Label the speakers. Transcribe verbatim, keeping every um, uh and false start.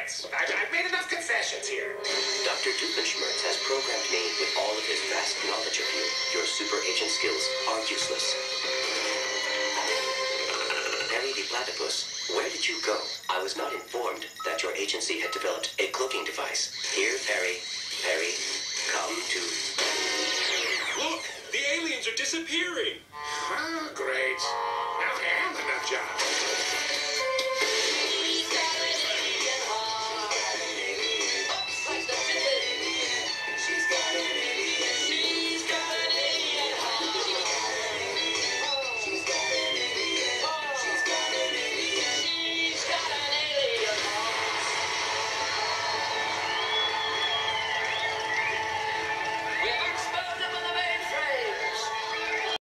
Speaker 1: Schmertz. I've, I've made enough concessions here.
Speaker 2: Doctor Doofenshmirtz has programmed me with all of his vast knowledge of you. Your super agent skills are useless. Perry the Platypus, where did you go? I was not informed that your agency had developed a cloaking device. Here, Perry. Perry, come to...
Speaker 3: Look! The aliens are disappearing!
Speaker 1: Oh, great. Now hand them a job.